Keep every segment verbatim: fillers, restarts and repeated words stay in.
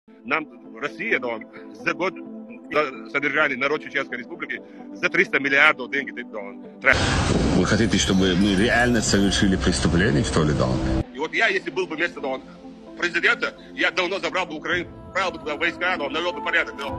Нам Россия, да, за год содержание народ Чеченской Республики за триста миллиардов денег, да. Вы хотите, чтобы мы реально совершили преступление, что ли, да? И вот я, если был бы вместо да, президента, я давно забрал бы Украину, правил бы туда войска, да, навел бы порядок, да.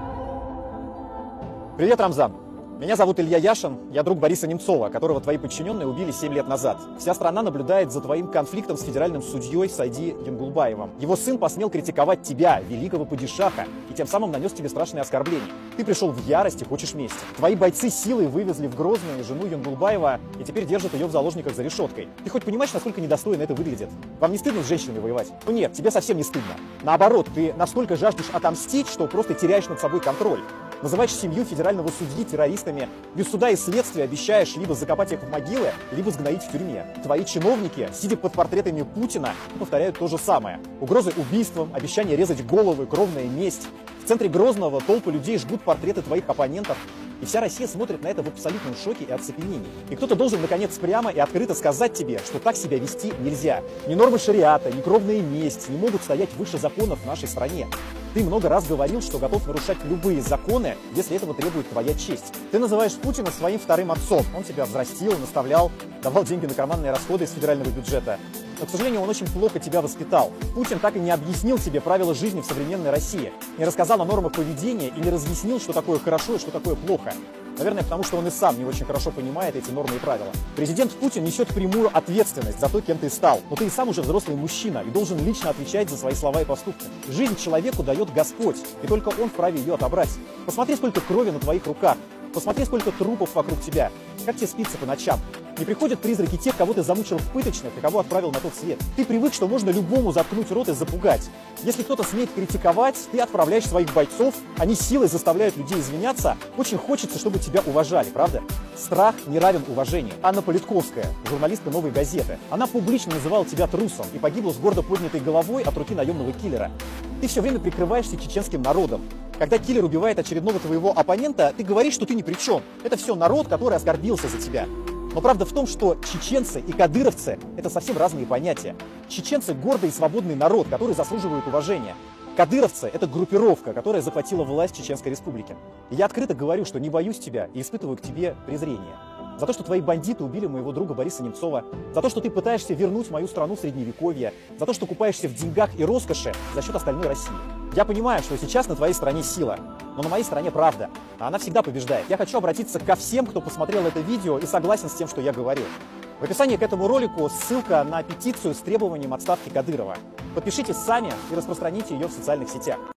Привет, Рамзан. Меня зовут Илья Яшин, я друг Бориса Немцова, которого твои подчиненные убили семь лет назад. Вся страна наблюдает за твоим конфликтом с федеральным судьей Сайди Янгулбаевым. Его сын посмел критиковать тебя, великого падишаха, и тем самым нанес тебе страшные оскорбления. Ты пришел в ярость и хочешь мести. Твои бойцы силой вывезли в Грозный жену Янгулбаева и теперь держат ее в заложниках за решеткой. Ты хоть понимаешь, насколько недостойно это выглядит? Вам не стыдно с женщинами воевать? Ну нет, тебе совсем не стыдно. Наоборот, ты настолько жаждешь отомстить, что просто теряешь над собой контроль. Называешь семью федерального судьи террористами, без суда и следствия обещаешь либо закопать их в могилы, либо сгноить в тюрьме. Твои чиновники, сидя под портретами Путина, повторяют то же самое. Угрозы убийством, обещание резать головы, кровная месть. В центре Грозного толпы людей жгут портреты твоих оппонентов. И вся Россия смотрит на это в абсолютном шоке и оцепенении. И кто-то должен, наконец, прямо и открыто сказать тебе, что так себя вести нельзя. Ни нормы шариата, ни кровная месть не могут стоять выше законов в нашей стране. Ты много раз говорил, что готов нарушать любые законы, если этого требует твоя честь. Ты называешь Путина своим вторым отцом. Он тебя взрастил, наставлял, давал деньги на карманные расходы из федерального бюджета. Но, к сожалению, он очень плохо тебя воспитал. Путин так и не объяснил тебе правила жизни в современной России, не рассказал о нормах поведения и не разъяснил, что такое хорошо и что такое плохо. Наверное, потому что он и сам не очень хорошо понимает эти нормы и правила. Президент Путин несет прямую ответственность за то, кем ты стал. Но ты и сам уже взрослый мужчина и должен лично отвечать за свои слова и поступки. Жизнь человеку дает Господь, и только Он вправе ее отобрать. Посмотри, сколько крови на твоих руках. Посмотри, сколько трупов вокруг тебя. Как тебе спится по ночам? Не приходят призраки тех, кого ты замучил в пыточных и кого отправил на тот свет. Ты привык, что можно любому заткнуть рот и запугать. Если кто-то смеет критиковать, ты отправляешь своих бойцов, они силой заставляют людей извиняться. Очень хочется, чтобы тебя уважали, правда? Страх не равен уважению. Анна Политковская, журналистка «Новой газеты», она публично называла тебя трусом и погибла с гордо поднятой головой от руки наемного киллера. Ты все время прикрываешься чеченским народом. Когда киллер убивает очередного твоего оппонента, ты говоришь, что ты ни при чем. Это все народ, который оскорбился за тебя. Но правда в том, что чеченцы и кадыровцы – это совсем разные понятия. Чеченцы – гордый и свободный народ, который заслуживает уважения. Кадыровцы – это группировка, которая захватила власть в Чеченской Республике. И я открыто говорю, что не боюсь тебя и испытываю к тебе презрение. За то, что твои бандиты убили моего друга Бориса Немцова, за то, что ты пытаешься вернуть мою страну в Средневековье, за то, что купаешься в деньгах и роскоши за счет остальной России. Я понимаю, что сейчас на твоей стороне сила, но на моей стороне правда, а она всегда побеждает. Я хочу обратиться ко всем, кто посмотрел это видео и согласен с тем, что я говорю. В описании к этому ролику ссылка на петицию с требованием отставки Кадырова. Подпишитесь сами и распространите ее в социальных сетях.